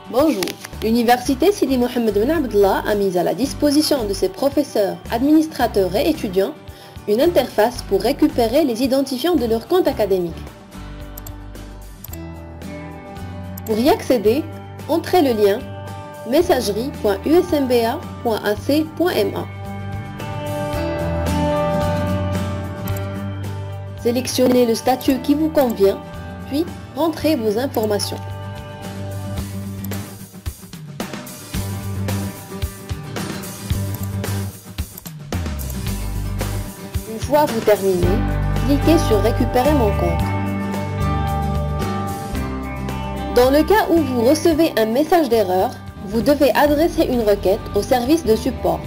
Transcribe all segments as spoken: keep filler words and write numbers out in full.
Bonjour, l'Université Sidi Mohammed Ben Abdallah a mis à la disposition de ses professeurs, administrateurs et étudiants une interface pour récupérer les identifiants de leur compte académique. Pour y accéder, entrez le lien messagerie point u s m b a point a c point m a. Sélectionnez le statut qui vous convient, puis rentrez vos informations. Une fois vous terminez, cliquez sur Récupérer mon compte. Dans le cas où vous recevez un message d'erreur, vous devez adresser une requête au service de support.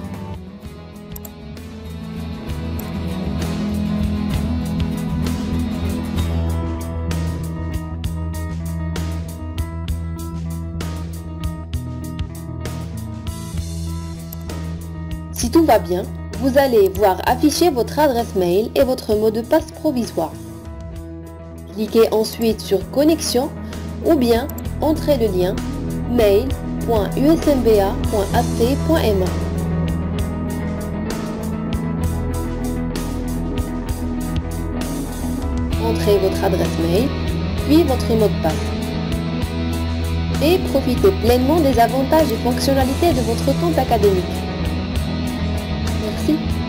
Si tout va bien, vous allez voir afficher votre adresse mail et votre mot de passe provisoire. Cliquez ensuite sur Connexion ou bien entrez le lien mail point u s m b a point a c point m a. Entrez votre adresse mail, puis votre mot de passe. Et profitez pleinement des avantages et fonctionnalités de votre compte académique. Merci.